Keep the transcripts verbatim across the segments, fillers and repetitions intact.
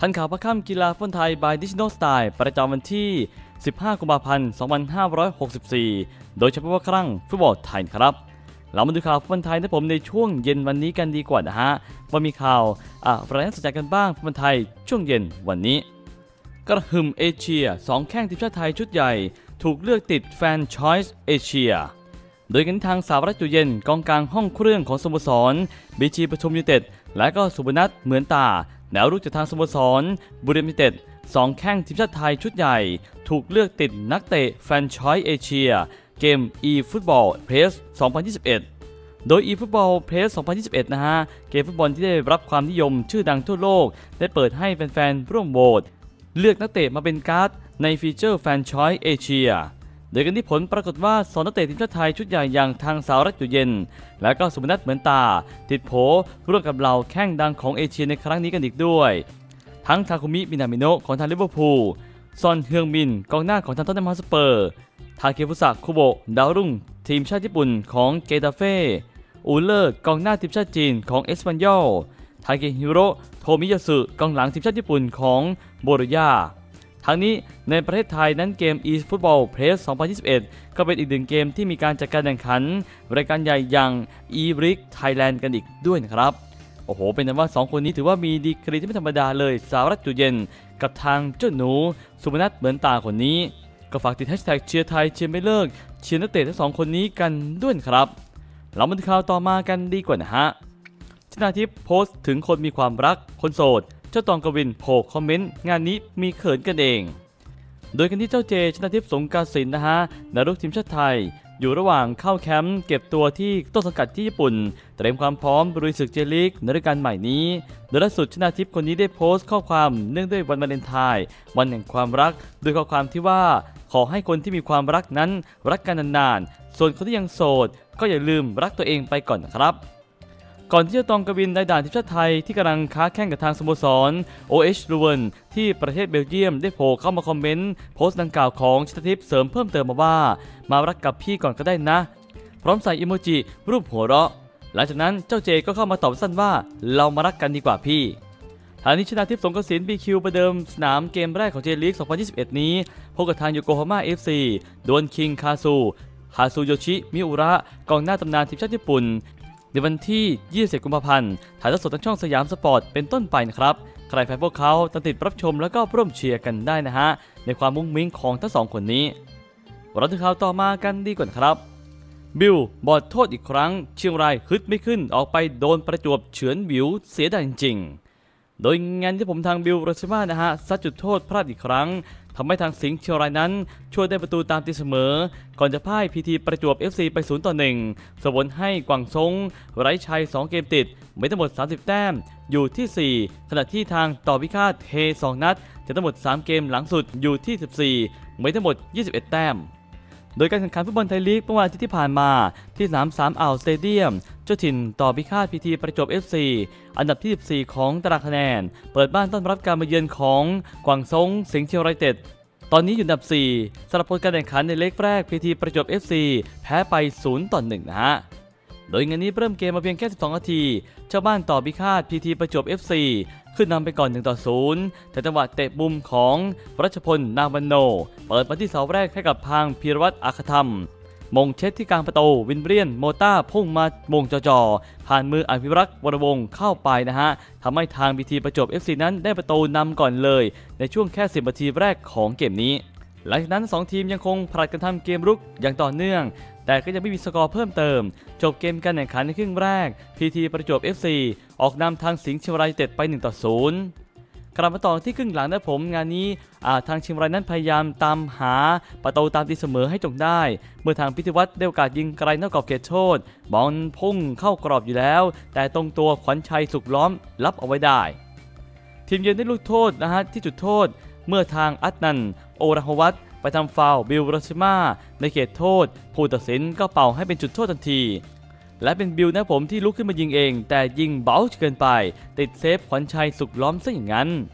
ทันข่าวพระค่ำกีฬาฟุตบอลไทย by Digital Style ประจำวันที่ สิบห้า กุมภาพันธ์ สองพันห้าร้อยหกสิบสี่ โดยเฉพาะครั้งฟุตบอลไทยครับเรามาดูข่าวฟุตบอลไทยนะผมในช่วงเย็นวันนี้กันดีกว่านะฮะว่ามีข่าวอะไรน่าสนใจกันบ้างฟุตบอลไทยช่วงเย็นวันนี้กระหึ่มเอเชียสองแข้งทีมชาติไทยชุดใหญ่ถูกเลือกติดแฟนชอยส์เอเชียโดยกันทางสาวรัฐอยู่เย็นกองกลางห้องเครื่องของสโมสรบีจีปทุมยูไนเต็ดและก็สุพนัทเหมือนตาแนวรุกจากทางสโมสรบุรีรัมย์ยูไนเต็ดสองแข้งทีมชาติไทยชุดใหญ่ถูกเลือกติดนักเตะแฟนชอยส์เอเชียเกม eFootball Press สองพันยี่สิบเอ็ด โดย eFootball Press สองพันยี่สิบเอ็ด นะฮะเกมฟุตบอลที่ได้รับความนิยมชื่อดังทั่วโลกได้เปิดให้แฟนๆร่วมโหวตเลือกนักเตะมาเป็นการ์ดในฟีเจอร์แฟนชอยส์เอเชียโดยกันที่ผลปรากฏว่าสองนักเตะทีมชาติไทยชุดใหญ่อย่างทางสาวรัฐอยู่เย็นและก็สุพนัทเหมือนตาติดโผร่วมกับเหล่าแข้งดังของเอเชียในครั้งนี้กันอีกด้วยทั้งทาคุมิมินามิโนะของทางลิเวอร์พูลซอนเฮืองมินกองหน้าของทางท็อตแนมฮอตสเปอร์ทาเคฟุสะคุโบะดาวรุ่งทีมชาติญี่ปุ่นของเกตาเฟ่อูเลอร์กองหน้าทีมชาติจีนของเอสปันยอลทาเกฮิโร่โทมิยาสึกองหลังทีมชาติญี่ปุ่นของโบโรยาทั้งนี้ในประเทศไทยนั้นเกม eFootball Press สองพันยี่สิบเอ็ด ก็เป็นอีกหนึ่งเกมที่มีการจัดการแข่งขันรายการใหญ่อย่าง e-League Thailand กันอีกด้วยนะครับโอ้โหเป็นนั้นว่าสองคนนี้ถือว่ามีดีกรีที่ไม่ธรรมดาเลยสาวรัฐอยู่เย็นกับทางเจ้าหนูสุพนัทเหมือนตาคนนี้ก็ฝากติดแฮชแท็กเชียร์ไทยเชียร์ไม่เลิกเชียร์นักเตะทั้งสองคนนี้กันด้วยครับเรามาดูข่าวต่อมากันดีกว่านะฮะชนาทิพย์โพสต์ถึงคนมีความรักคนโสดเจ้าตองกวินโผล่คอมเมนต์งานนี้มีเขินกันเองโดยกันที่เจ้าเจชนาทิพย์สงกรานต์ศิลป์นะฮะนักรุกทีมชาติไทยอยู่ระหว่างเข้าแคมป์เก็บตัวที่ต้นสังกัดที่ญี่ปุ่นเตรียมความพร้อมลุยศึกเจลีกในฤดูกาลใหม่นี้โดยล่าสุดชนาทิพย์คนนี้ได้โพสต์ข้อความเนื่องด้วยวันวาเลนไทน์วันแห่งความรักโดยข้อความที่ว่าขอให้คนที่มีความรักนั้นรักกันนานๆส่วนคนที่ยังโสดก็อย่าลืมรักตัวเองไปก่อนนะครับก่อนที่จะตองกวินในด่านทีมชาติไทยที่กำลังค้าแข่งกับทางสโมสร โอ เอช ลูเวนที่ประเทศเบลเยียมได้โผล่เข้ามาคอมเมนต์โพสต์ดังกล่าวของชนาทิพย์เสริมเพิ่มเติมมาว่ามารักกับพี่ก่อนก็ได้นะพร้อมใส่อิโมจิรูปหัวเราะหลังจากนั้นเจ้าเจก็เข้ามาตอบสั้นว่าเรามารักกันดีกว่าพี่ทางนี้ชนาทิพย์สงกรานต์ศิลป์ บี คิว ประเดิมสนามเกมแรกของเจลีก สองพันยี่สิบเอ็ด นี้พบกับทางโยโกฮาม่า เอฟ ซี ดวลคิงคาซูฮาซูโยชิมิอุระกองหน้าตำนานทีมชาติญี่ปุ่นในวันที่ ยี่สิบ กุมภาพันธ์ถ่ายทอดสดทางช่องสยามสปอร์ตเป็นต้นไปนะครับใครแฟนพวกเขาต้องติดรับชมแล้วก็ร่วมเชียร์กันได้นะฮะในความมุ้งมิ้งของทั้งสองคนนี้เราถึงข่าวต่อมากันดีกว่าครับบิลบอดโทษอีกครั้งเชียงรายฮึดไม่ขึ้นออกไปโดนประจวบเฉือนวิวเสียดายจริงๆโดยงานที่ผมทางบิลรัชมานะฮะซัดจุดโทษพลาดอีกครั้งทำให้ทางสิงห์เชียงรายนั้นช่วยได้ประตูตามตีเสมอก่อนจะพ่ายพีทีประจวบ เอฟ ซี ไปศูนย์ต่อหนึ่งส่งผลให้กวางซงไร้ชัยสองเกมติดไม่ทั้งหมดสามสิบแต้มอยู่ที่สี่ขณะที่ทางต่อพิฆาตเฮสองนัดจะทั้งหมดสามเกมหลังสุดอยู่ที่สิบสี่ไม่ทั้งหมดยี่สิบเอ็ดแต้มโดยการแข่งขันฟุตบอลไทยลีกเมื่อวันอาทิตย์ที่ผ่านมาที่สนามสามอ่าวสเตเดียมเจ้าถิ่นต่อพิฆาตพีทีประจวบ เอฟ ซี อันดับที่สิบสี่ของตารางคะแนนเปิดบ้านต้อนรับการมาเยือนของกวางซงสิงห์เชียงรายเต็ดตอนนี้อยู่อันดับสี่สำหรับผลการแข่งขันในเล็กแรกพีทีประจวบ เอฟ ซี แพ้ไปศูนย์ต่อหนึ่งนะฮะโดยงานนี้เริ่มเกมมาเพียงแค่สิบสองนาทีชาวบ้านต่อพิฆาตพีทีประจวบ เอฟ ซี ขึ้นนำไปก่อนหนึ่งต่อศูนย์แต่จังหวะเตะมุมของรัชพลนามวันโนเปิดมาที่เสาแรกให้กับทางพีรวัตรอาคธรรมมงเช็ดที่กลางประตูวินเบรียนโมต้าพุ่งมามงจ่อๆผ่านมืออภิรักษ์วรวงศ์เข้าไปนะฮะทำให้ทางพีทีประจวบ เอฟ ซี นั้นได้ประตูนำก่อนเลยในช่วงแค่สิบนาทีแรกของเกมนี้หลังจากนั้นสองทีมยังคงผลัดกันทำเกมรุกอย่างต่อเนื่องแต่ก็ยังไม่มีสกอร์เพิ่มเติมจบเกมการแข่งขันในครึ่งแรกพีทีประจวบ เอฟ ซี ออกนำทางสิงห์เชียงรายเต็ดไปหนึ่งต่อศูนย์กลับมาต่อที่ครึ่งหลังนะผมงานนี้ทางเชียงรายนั้นพยายามตามหาประตูตามตีเสมอให้จงได้เมื่อทางพิธีวัฒน์ได้โอกาสยิงไกลนอกกรอบเขตโทษบอลพุ่งเข้ากรอบอยู่แล้วแต่ตรงตัวขวัญชัยสุขล้อมรับเอาไว้ได้ทีมเยือนได้ลูกโทษนะฮะที่จุดโทษเมื่อทางอัตนันโอราฮวัตไปทำฟาวล์บิลรัชมาในเขตโทษผู้ตัดสินก็เป่าให้เป็นจุดโทษทันทีและเป็นบิลนะผมที่ลุกขึ้นมายิงเองแต่ยิงเบาเกินไปติดเซฟขวัญชัยสุขล้อมซะอย่างนั้น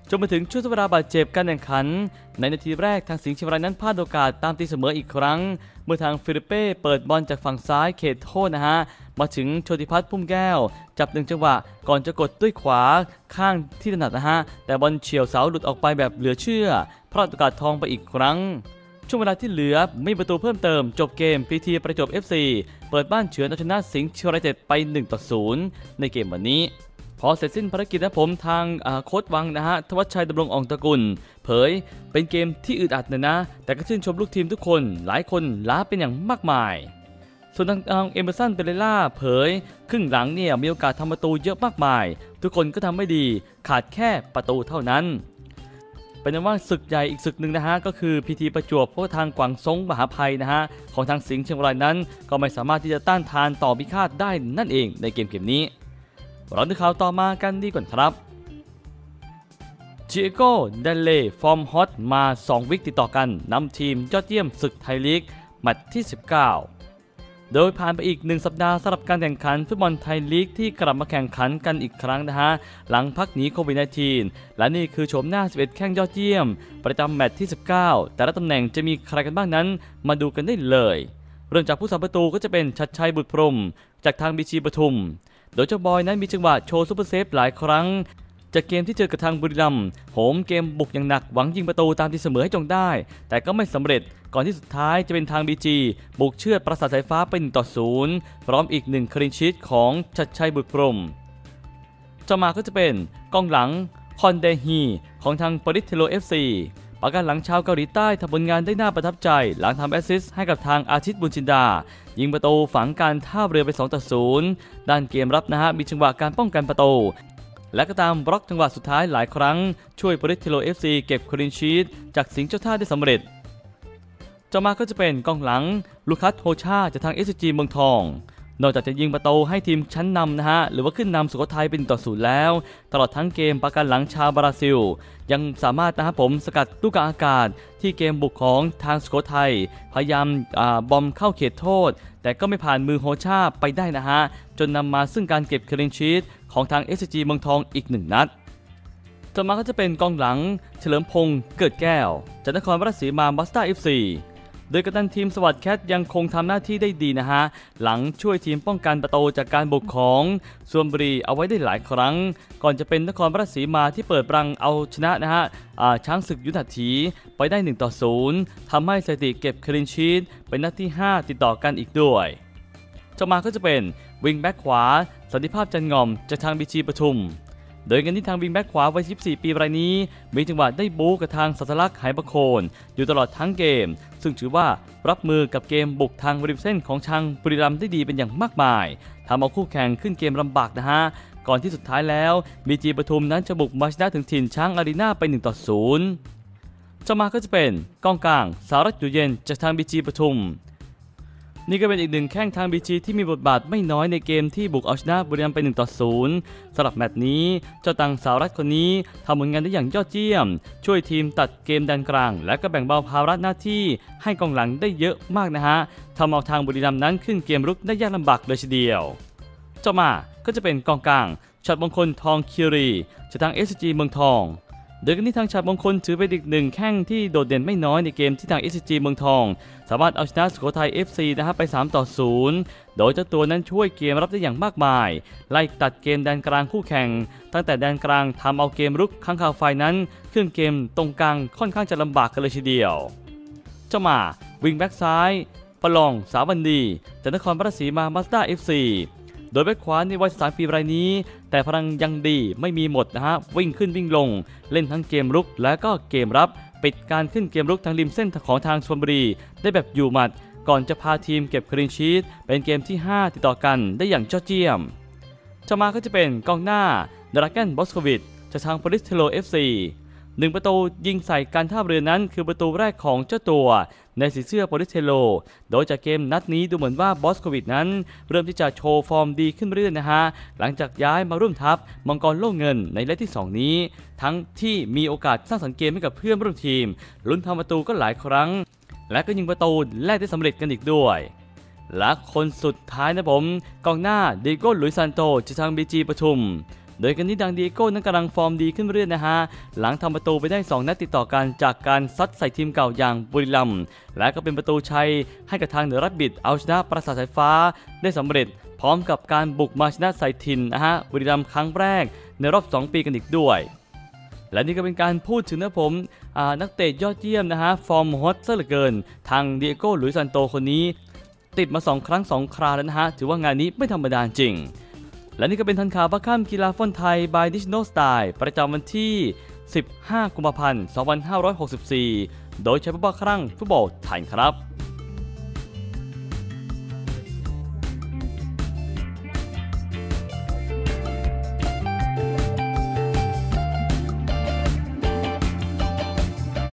จนมาถึงช่วงทดเวลาบาดเจ็บการแข่งขันในนาทีแรกทางสิงห์เชียงรายนั้นพลาดโอกาสตามตีเสมออีกครั้งเมื่อทางฟิลิปเป้เปิดบอลจากฝั่งซ้ายเขตโทษนะฮะมาถึงโชติพัฒน์พุ่มแก้วจับหนึ่งจังหวะก่อนจะกดด้วยขวาข้างที่ถนัดนะฮะแต่บอลเฉี่ยวเสาหลุดออกไปแบบเหลือเชื่อพลาดโอกาสทองไปอีกครั้งช่วงเวลาที่เหลือไม่มีประตูเพิ่มเติมจบเกมพีทีประจวบ เอฟ ซี เปิดบ้านเฉือนเอาชนะสิงห์เชียงรายไปหนึ่งต่อศูนย์ในเกมวันนี้พอเสร็จสิ้นภารกิจนะผมทางโค้ชวังนะฮะทวัชชัยดำรงอ่องตระกูลเผยเป็นเกมที่อึดอัดนะนะแต่ก็ชื่นชมลูกทีมทุกคนหลายคนล้าเป็นอย่างมากมายส่วนทางเอเมอร์สันเปเรล่าเผยครึ่งหลังเนี่ยมีโอกาสทำประตูเยอะมากมายทุกคนก็ทำไม่ดีขาดแค่ประตูเท่านั้นเป็นว่าศึกใหญ่อีกศึกหนึ่งนะฮะก็คือพีทีประจวบเพราะทางกวางซงมหาภัยนะฮะของทางสิงห์เชียงรายนั้นก็ไม่สามารถที่จะต้านทานต่อพิฆาตได้นั่นเองในเกมเกมนี้เราดูข่าวต่อมากันดีก่อนครับจิโก้เดเล่ฟอร์มฮอตมาสองวิกติดต่อกันนำทีมยอดเยี่ยมศึกไทยลีกแมตช์ที่สิบเก้าโดยผ่านไปอีกหนึ่งสัปดาห์สำหรับการแข่งขันฟุตบอลไทยลีกที่กลับมาแข่งขันกันอีกครั้งนะฮะหลังพักหนีโควิด สิบเก้า และนี่คือโฉมหน้าสิบเอ็ดแข้งยอดเยี่ยมประจำแมตช์ที่สิบเก้าแต่ละตำแหน่งจะมีใครกันบ้างนั้นมาดูกันได้เลยเริ่มจากผู้สัมประตูก็จะเป็นชัดชัยบุตรพรหมจากทางบีจีปทุมโดยเจ้าบอยนั้นมีจังหวะโชว์ซุปเปอร์เซฟหลายครั้งจากเกมที่เจอกับทางบุรีรัมย์โหมเกมบุกอย่างหนักหวังยิงประตูตามที่เสมอให้จงได้แต่ก็ไม่สำเร็จก่อนที่สุดท้ายจะเป็นทาง บี จี บุกเชือดปราสาทสายฟ้าเป็นหนึ่งต่อศูนย์พร้อมอีกหนึ่งคลีนชีทของชัดชัยบุตรพรหมต่อมาก็จะเป็นกองหลังคอนเดฮีของทางปริสเทโล เอฟ ซี ประกันหลังชาวเกาหลีใต้ทำผลงานได้น่าประทับใจหลังทำแอสซิสต์ให้กับทางอาทิตย์บุญจินดายิงประตูฝังการท่าเรือไปสองต่อศูนย์ด้านเกมรับนะฮะมีจังหวะการป้องกันประตูและก็ตามบล็อกจังหวะสุดท้ายหลายครั้งช่วยปริสเทโล เอฟ ซี เก็บคลีนชีทจากสิงห์เจ้าท่าได้สำเร็จต่อมาก็จะเป็นกองหลังลูคัสโฮชาจากทาง เอส จี เมืองทองนอกจากจะยิงประตูให้ทีมชั้นนำนะฮะหรือว่าขึ้นนำสุโขทัยเป็นต่อศูนย์แล้วตลอดทั้งเกมประกันหลังชาวบราซิลยังสามารถนะครับผมสกัดลูกกลางอากาศที่เกมบุกของทางสุโขทัยพยายามบอมเข้าเขตโทษแต่ก็ไม่ผ่านมือโฮชาไปได้นะฮะจนนำมาซึ่งการเก็บคลีนชีทของทาง เอส จี เมืองทองอีกหนึ่งนัดต่อมาก็จะเป็นกองหลังเฉลิมพงษ์เกิดแก้วจากนครราชสีมาบัสต้า เอฟ ซีโดยกัปตันทีมสวัสดิ์แคทยังคงทำหน้าที่ได้ดีนะฮะหลังช่วยทีมป้องกันประตูจากการบุกของชลบุรีเอาไว้ได้หลายครั้งก่อนจะเป็นนครราชสีมาที่เปิดรังเอาชนะนะฮะช้างศึกยุทธถีไปได้หนึ่งต่อศูนย์ทำให้สถิติเก็บคลีนชีทเป็นนัดที่ห้าติดต่อกันอีกด้วยต่อมาก็จะเป็นวิงแบ็กขวาสันติภาพจันงอมจากทางบีจีปทุมโดยกันที่ทางวิงแบ็กขวาวัยสิบสี่ปีรายนี้มีจังหวะได้บู๊กับทางสัตลักษณ์ไหประโคนอยู่ตลอดทั้งเกมซึ่งถือว่ารับมือกับเกมบุกทางริมเส้นของทางบุรีรัมย์ได้ดีเป็นอย่างมากมายทำเอาคู่แข่งขึ้นเกมลำบากนะฮะก่อนที่สุดท้ายแล้วบีจีปทุมนั้นจะบุกมาชนะถึงถิ่นช้างอารีนาไปหนึ่งต่อศูนย์ต่อมาก็จะเป็นกองกลางสารัตอยู่เย็นจากทางบีจีปทุมนี่ก็เป็นอีกหนึ่งแข้งทาง บี จี ที่มีบทบาทไม่น้อยในเกมที่บุกเอาชนะบุรีรัมย์ไปหนึ่งต่อศูนย์สำหรับแมตช์นี้เจ้าตังสาวรัฐคนนี้ทำผลงานได้อย่างยอดเยี่ยมช่วยทีมตัดเกมแดนกลางและก็แบ่งเบาภาระหน้าที่ให้กองหลังได้เยอะมากนะฮะทำเอาทางบุรีรัมย์นั้นขึ้นเกมรุกได้ยากลำบากเลยทีเดียวต่อมาก็จะเป็นกองกลางฉัตรมงคลทองคีรีจากทาง เอส จี เมืองทองโดยกันที่ทางฉัตรมงคลถือเป็นอีกหนึ่งแข้งที่โดดเด่นไม่น้อยในเกมที่ทาง เอส จี เมืองทองสามารถเอาชนะสุโขทัย เอฟ ซี นะฮะไปสามต่อศูนย์โดยเจ้าตัวนั้นช่วยเกมรับได้อย่างมากมายไล่ตัดเกมแดนกลางคู่แข่งตั้งแต่แดนกลางทำเอาเกมรุกข้างข่าวไฟนั้นขึ้นเกมตรงกลางค่อนข้างจะลำบากกันเลยทีเดียวเจ้ามาวิงแบ็กซ้ายประลองสาวันดีจากนครราชสีมามาสด้า เอฟ ซีโดยแบ็คขวาในวัยสิบสามปีรายนี้แต่พลังยังดีไม่มีหมดนะฮะวิ่งขึ้นวิ่งลงเล่นทั้งเกมรุกและก็เกมรับปิดการขึ้นเกมรุกทางริมเส้นของทางชลบุรีได้แบบอยู่หมัดก่อนจะพาทีมเก็บคลีนชีทเป็นเกมที่ห้าติดต่อกันได้อย่างยอดเยี่ยมต่อมาก็จะเป็นกองหน้าดราแกนบอสโควิดจากทางปริสเทโล เอฟ ซีหนึ่งประตูยิงใส่การท่าเรือนั้นคือประตูแรกของเจ้าตัวในสีเสื้อโปลิสเทโลโดยจากเกมนัดนี้ดูเหมือนว่าบอสโควิดนั้นเริ่มที่จะโชว์ฟอร์มดีขึ้นเรื่อยๆนะฮะหลังจากย้ายมาร่วมทัพมังกรโล่เงินในเลกที่สองนี้ทั้งที่มีโอกาสสร้างสรรค์เกมให้กับเพื่อนร่วมทีมลุ้นทำประตูก็หลายครั้งและก็ยิงประตูแรกได้สำเร็จกันอีกด้วยและคนสุดท้ายนะผมกองหน้าดิโก้หลุยซานโตจากทางบีจีปทุมโดยกันนี้ดังดีโก้นั้นกำลังฟอร์มดีขึ้นเรื่อยๆนะฮะหลังทำประตูไปได้สองนัดติดต่อกันจากการซัดใส่ทีมเก่าอย่างบุรีรัมย์และก็เป็นประตูชัยให้กับทางเหนือรัฐบิดเอาชนะปราสาทสายฟ้าได้สำเร็จพร้อมกับการบุกมาชนะใส่ถิ่นนะฮะบุรีรัมย์ครั้งแรกในรอบสองปีกันอีกด้วยและนี่ก็เป็นการพูดถึงนะผมนักเตะยอดเยี่ยมนะฮะฟอร์มฮอตซะเหลือเกินทางเดียโก้หลุยส์ซันโตคนนี้ติดมาสองครั้งสองคราแล้วนะฮะถือว่างานนี้ไม่ธรรมดาจริงและนี่ก็เป็นทันข่าวบัคค่ำกีฬาฟุตบอลไทย by Digital Style ประจำวันที่สิบห้ากุมภาพันธ์สองพันห้าร้อยหกสิบสี่โดยใช้ผู้บังคับฟุตบอลไทยครับ